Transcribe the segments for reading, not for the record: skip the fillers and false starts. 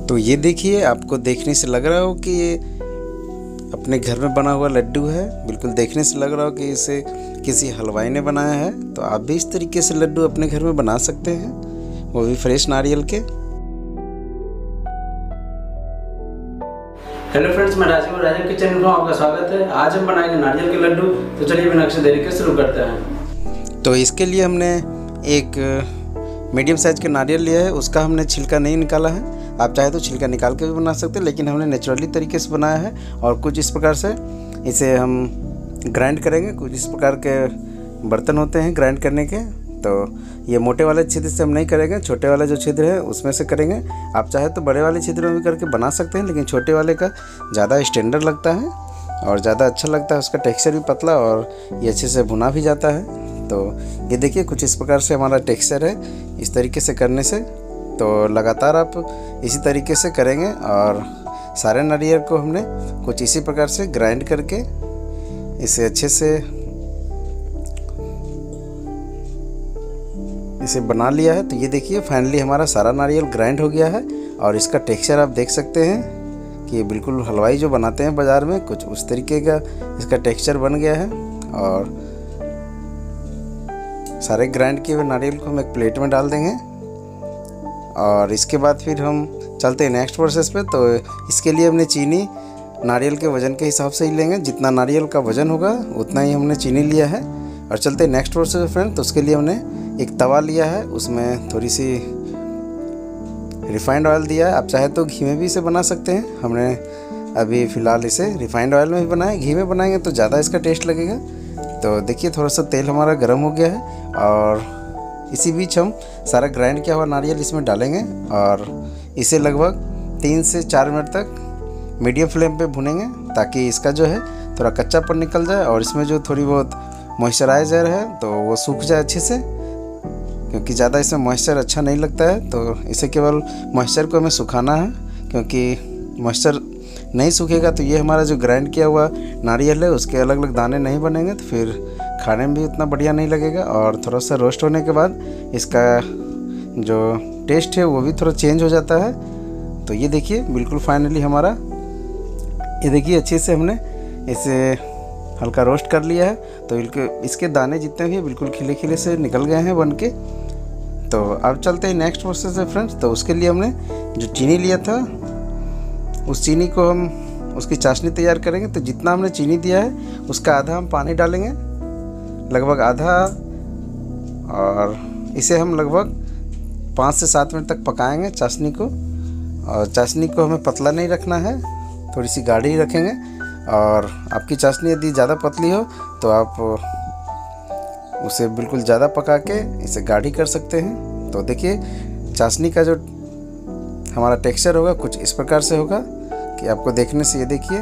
तो ये देखिए, आपको देखने से लग रहा हो कि ये अपने घर में बना हुआ लड्डू है। बिल्कुल देखने से लग रहा हो कि इसे किसी हलवाई ने बनाया है। तो आप भी इस तरीके से लड्डू अपने घर में बना सकते हैं, वो भी फ्रेश नारियल के। हेलो फ्रेंड्स, मैं राजीव और राजीव किचन में आपका स्वागत है। आज हम बनाएंगे नारियल के लड्डू। तो चलिए बिना किसी देरी के शुरू करते हैं। तो इसके लिए हमने एक मीडियम साइज़ का नारियल लिया है, उसका हमने छिलका नहीं निकाला है। आप चाहे तो छिलका निकाल के भी बना सकते हैं, लेकिन हमने नेचुरली तरीके से बनाया है। और कुछ इस प्रकार से इसे हम ग्राइंड करेंगे। कुछ इस प्रकार के बर्तन होते हैं ग्राइंड करने के, तो ये मोटे वाले छिद्र से हम नहीं करेंगे, छोटे वाला जो छिद्र है उसमें से करेंगे। आप चाहे तो बड़े वाले छिद्र में भी करके बना सकते हैं, लेकिन छोटे वाले का ज़्यादा स्टैंडर्ड लगता है और ज़्यादा अच्छा लगता है। उसका टेक्सचर भी पतला और ये अच्छे से भुना भी जाता है। तो ये देखिए, कुछ इस प्रकार से हमारा टेक्सचर है। इस तरीके से करने से तो लगातार आप इसी तरीके से करेंगे। और सारे नारियल को हमने कुछ इसी प्रकार से ग्राइंड करके इसे अच्छे से इसे बना लिया है। तो ये देखिए, फाइनली हमारा सारा नारियल ग्राइंड हो गया है। और इसका टेक्सचर आप देख सकते हैं कि बिल्कुल हलवाई जो बनाते हैं बाज़ार में, कुछ उस तरीके का इसका टेक्सचर बन गया है। और सारे ग्राइंड किए हुए नारियल को हम एक प्लेट में डाल देंगे। और इसके बाद फिर हम चलते हैं नेक्स्ट प्रोसेस पे। तो इसके लिए हमने चीनी नारियल के वज़न के हिसाब से ही लेंगे। जितना नारियल का वज़न होगा उतना ही हमने चीनी लिया है। और चलते हैं नेक्स्ट प्रोसेस फ्रेंड। तो उसके लिए हमने एक तवा लिया है, उसमें थोड़ी सी रिफाइंड ऑयल दिया है। आप चाहे तो घी में भी इसे बना सकते हैं। हमने अभी फ़िलहाल इसे रिफाइंड ऑयल में भी बनाया। घी में बनाएंगे तो ज़्यादा इसका टेस्ट लगेगा। तो देखिए, थोड़ा सा तेल हमारा गर्म हो गया है और इसी बीच हम सारा ग्राइंड किया हुआ नारियल इसमें डालेंगे। और इसे लगभग 3 से 4 मिनट तक मीडियम फ्लेम पे भुनेंगे, ताकि इसका जो है थोड़ा कच्चापन निकल जाए और इसमें जो थोड़ी बहुत मॉइस्चराइज़र है तो वो सूख जाए अच्छे से, क्योंकि ज़्यादा इसमें मॉइस्चर अच्छा नहीं लगता है। तो इसे केवल मॉइस्चर को हमें सुखाना है, क्योंकि मॉइस्चर नहीं सूखेगा तो ये हमारा जो ग्राइंड किया हुआ नारियल है उसके अलग अलग दाने नहीं बनेंगे, तो फिर खाने में भी उतना बढ़िया नहीं लगेगा। और थोड़ा सा रोस्ट होने के बाद इसका जो टेस्ट है वो भी थोड़ा चेंज हो जाता है। तो ये देखिए, बिल्कुल फाइनली हमारा ये देखिए अच्छे से हमने इसे हल्का रोस्ट कर लिया है। तो इसके दाने जितने भी बिल्कुल खिले खिले से निकल गए हैं बन के। तो अब चलते हैं नेक्स्ट प्रोसेस है फ्रेंड्स। तो उसके लिए हमने जो चीनी लिया था, उस चीनी को हम उसकी चाशनी तैयार करेंगे। तो जितना हमने चीनी दिया है उसका आधा हम पानी डालेंगे, लगभग आधा। और इसे हम लगभग 5 से 7 मिनट तक पकाएंगे चाशनी को। और चाशनी को हमें पतला नहीं रखना है, थोड़ी सी गाढ़ी रखेंगे। और आपकी चाशनी यदि ज़्यादा पतली हो तो आप उसे बिल्कुल ज़्यादा पका के इसे गाढ़ी कर सकते हैं। तो देखिए, चाशनी का जो हमारा टेक्सचर होगा कुछ इस प्रकार से होगा कि आपको देखने से ये देखिए।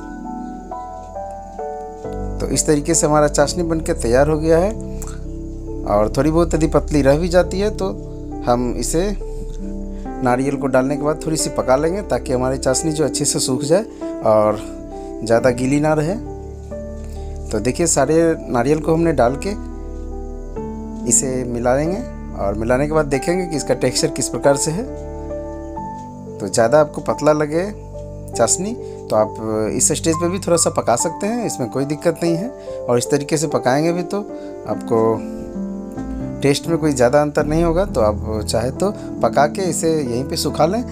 तो इस तरीके से हमारा चाशनी बनके तैयार हो गया है। और थोड़ी बहुत यदि पतली रह भी जाती है तो हम इसे नारियल को डालने के बाद थोड़ी सी पका लेंगे, ताकि हमारी चाशनी जो अच्छे से सूख जाए और ज़्यादा गीली ना रहे। तो देखिए, सारे नारियल को हमने डाल के इसे मिला लेंगे। और मिलाने के बाद देखेंगे कि इसका टेक्सचर किस प्रकार से है। तो ज़्यादा आपको पतला लगे चाशनी तो आप इस स्टेज पे भी थोड़ा सा पका सकते हैं, इसमें कोई दिक्कत नहीं है। और इस तरीके से पकाएंगे भी तो आपको टेस्ट में कोई ज़्यादा अंतर नहीं होगा। तो आप चाहे तो पका के इसे यहीं पे सुखा लें।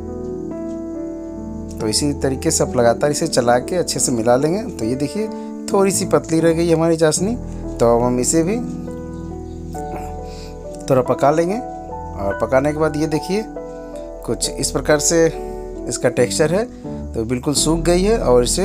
तो इसी तरीके से आप लगातार इसे चला के अच्छे से मिला लेंगे। तो ये देखिए, थोड़ी सी पतली रह गई हमारी चाशनी। तो अब हम इसे भी थोड़ा पका लेंगे। और पकाने के बाद ये देखिए, कुछ इस प्रकार से इसका टेक्सचर है। तो बिल्कुल सूख गई है। और इसे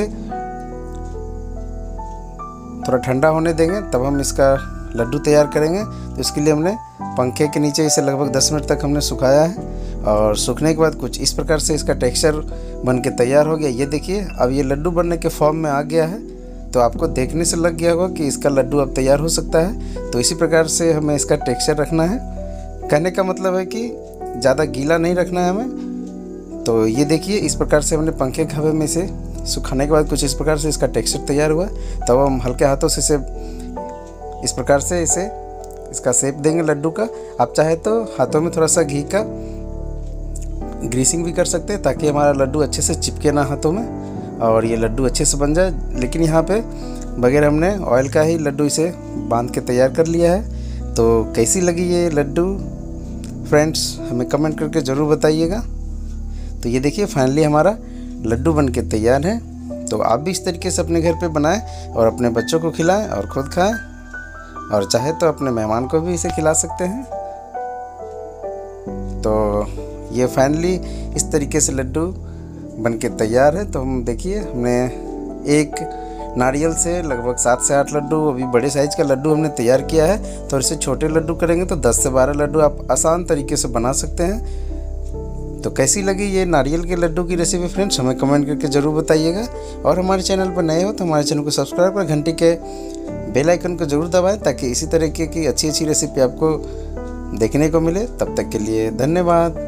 थोड़ा ठंडा होने देंगे, तब हम इसका लड्डू तैयार करेंगे। तो इसके लिए हमने पंखे के नीचे इसे लगभग 10 मिनट तक हमने सुखाया है। और सूखने के बाद कुछ इस प्रकार से इसका टेक्सचर बन के तैयार हो गया। ये देखिए, अब ये लड्डू बनने के फॉर्म में आ गया है। तो आपको देखने से लग गया होगा कि इसका लड्डू अब तैयार हो सकता है। तो इसी प्रकार से हमें इसका टेक्सचर रखना है। कहने का मतलब है कि ज़्यादा गीला नहीं रखना है हमें। तो ये देखिए, इस प्रकार से हमने पंखे के हवा में इसे सुखाने के बाद कुछ इस प्रकार से इसका टेक्सचर तैयार हुआ। तब हम हल्के हाथों से इसे इस प्रकार से इसका शेप देंगे लड्डू का। आप चाहे तो हाथों में थोड़ा सा घी का ग्रीसिंग भी कर सकते हैं ताकि हमारा लड्डू अच्छे से चिपके ना हाथों में और ये लड्डू अच्छे से बन जाए। लेकिन यहाँ पे बगैर हमने ऑयल का ही लड्डू इसे बांध के तैयार कर लिया है। तो कैसी लगी ये लड्डू फ्रेंड्स, हमें कमेंट करके ज़रूर बताइएगा। तो ये देखिए फाइनली हमारा लड्डू बन के तैयार है। तो आप भी इस तरीके से अपने घर पे बनाएं और अपने बच्चों को खिलाएं और ख़ुद खाएं, और चाहे तो अपने मेहमान को भी इसे खिला सकते हैं। तो ये फाइनली इस तरीके से लड्डू बन के तैयार है। तो हम देखिए हमने एक नारियल से लगभग 7 से 8 लड्डू, अभी बड़े साइज़ का लड्डू हमने तैयार किया है। तो इसे छोटे लड्डू करेंगे तो 10 से 12 लड्डू आप आसान तरीके से बना सकते हैं। तो कैसी लगी ये नारियल के लड्डू की रेसिपी फ्रेंड्स, हमें कमेंट करके ज़रूर बताइएगा। और हमारे चैनल पर नए हो तो हमारे चैनल को सब्सक्राइब कर घंटी के बेल आइकन को ज़रूर दबाएं ताकि इसी तरीके की अच्छी अच्छी रेसिपी आपको देखने को मिले। तब तक के लिए धन्यवाद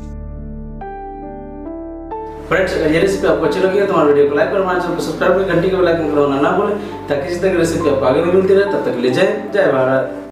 फ्रेंड्स। अगर ये रेसिपी आपको अच्छी लगी है तो हमारे वीडियो को लाइक कर, हमारे चैनल को सब्सक्राइब कर, घंटी के बेल आइकन को दबाना ना भूलें ताकि इसी तरह की रेसिपी आपको आगे भी मिलती रहे। तब तक के लिए जय भारत।